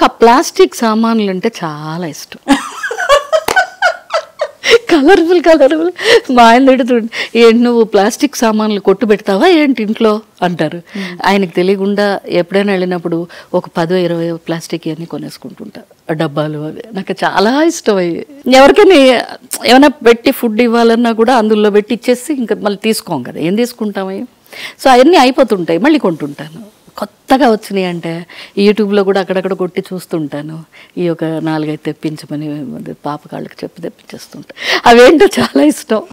నాకు ఆ ప్లాస్టిక్ సామాన్లు అంటే చాలా ఇష్టం. కలర్ఫుల్ మా ఆయన తిడుతుండే, ఏంటి నువ్వు ప్లాస్టిక్ సామాన్లు కొట్టు పెడతావా ఏంటి ఇంట్లో అంటారు. ఆయనకు తెలియకుండా ఎప్పుడైనా వెళ్ళినప్పుడు ఒక 10-20 ప్లాస్టిక్ అన్నీ కొనేసుకుంటుంటా, డబ్బాలు అవి నాకు చాలా ఇష్టం. అవి ఎవరికైనా ఏమైనా పెట్టి ఫుడ్ ఇవ్వాలన్నా కూడా అందులో పెట్టి ఇచ్చేసి ఇంకా మళ్ళీ తీసుకోం కదా, ఏం తీసుకుంటాం. సో అవన్నీ అయిపోతుంటాయి, మళ్ళీ కొంటుంటాను. కొత్తగా వచ్చినాయి అంటే యూట్యూబ్లో కూడా అక్కడక్కడ కొట్టి చూస్తుంటాను. ఈ ఒక 4-5 తెప్పించమని పాప కాళ్ళకి చెప్పి తెప్పించేస్తుంటా. అవేంటో చాలా ఇష్టం.